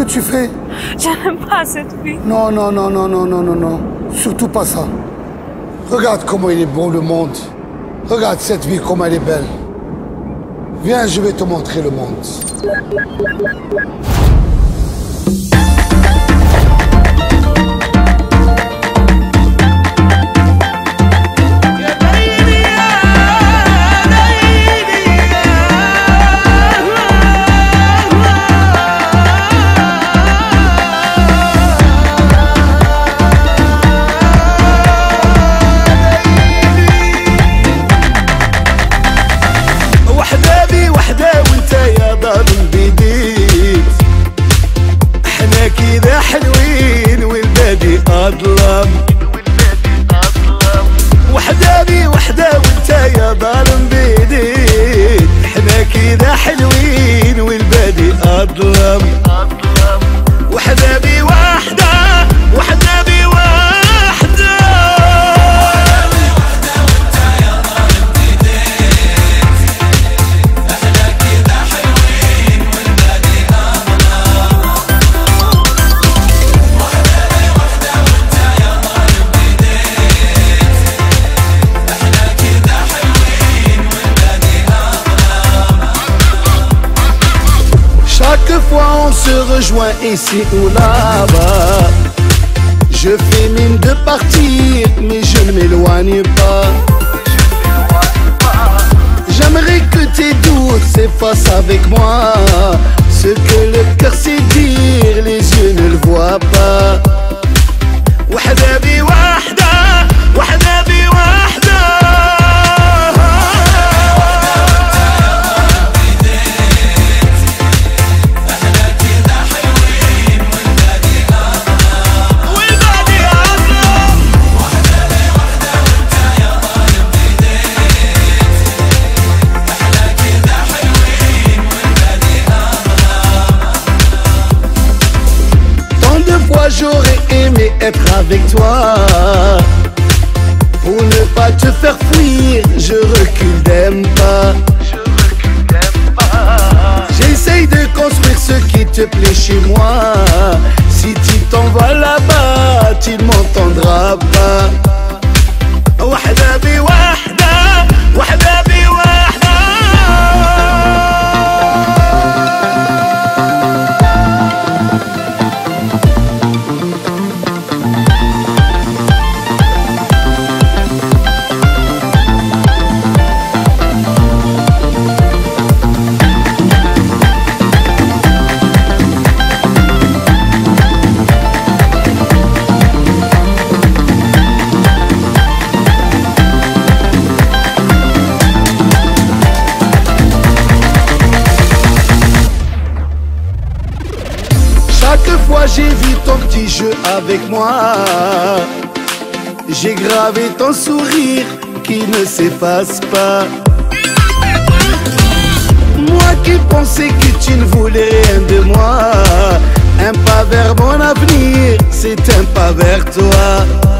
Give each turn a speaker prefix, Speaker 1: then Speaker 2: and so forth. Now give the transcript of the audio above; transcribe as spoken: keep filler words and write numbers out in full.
Speaker 1: tu fais?
Speaker 2: Je n'aime pas cette vie.
Speaker 1: Non, non, non, non, non, non, non, non. Surtout pas ça. Regarde comment il est beau le monde. Regarde cette vie, comment elle est belle. Viens, je vais te montrer le monde.
Speaker 3: كذا حلوين والبادي أظلم وحدة بي وحدة وانت يا ظالم بيديك احنا كذا حلوين والبادي أظلم وحدة بي وحدة وحدة بي وحدة Chaque fois on se rejoint ici ou là-bas. Je fais mine de partir, mais je ne m'éloigne pas. J'aimerais que tes doutes s'effacent avec moi. Ce que le cœur sait dire, les yeux ne le voient pas. وحدة بي وحدة وحدة بي وحدة J'aurais aimé être avec toi. Pour ne pas te faire fuir, je recule d'un pas. J'essaye de construire ce qui te plaît chez moi. Si tu t'en vas là-bas, tu ne m'entendras pas. وحدة بي وحدة وحدة بي وحدة Chaque fois j'ai vu ton petit jeu avec moi. J'ai gravé ton sourire qui ne s'efface pas. Moi qui pensais que tu ne voulais rien de moi. Un pas vers mon avenir, c'est un pas vers toi.